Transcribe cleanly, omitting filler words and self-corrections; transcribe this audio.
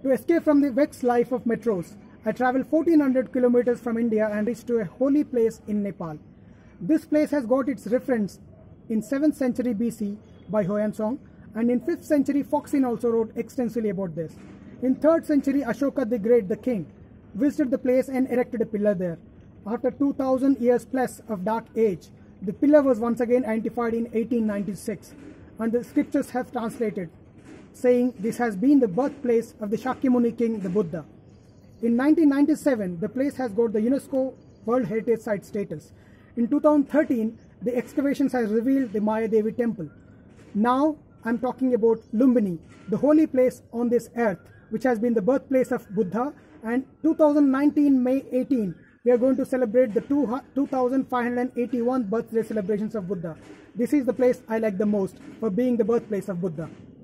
To escape from the vexed life of metros, I travelled 1400 kilometers from India and reached to a holy place in Nepal. This place has got its reference in 7th century BC by Hoyansong, and in 5th century Foxin also wrote extensively about this. In 3rd century Ashoka the Great, the king, visited the place and erected a pillar there. After 2000 years plus of dark age, the pillar was once again identified in 1896, and the scriptures have translated, saying this has been the birthplace of the Shakyamuni king, the Buddha. In 1997, the place has got the UNESCO World Heritage Site status. In 2013, the excavations has revealed the Maya Devi temple. Now, I'm talking about Lumbini, the holy place on this earth, which has been the birthplace of Buddha. And 2019, May 18, we are going to celebrate the 2581 birthday celebrations of Buddha. This is the place I like the most for being the birthplace of Buddha.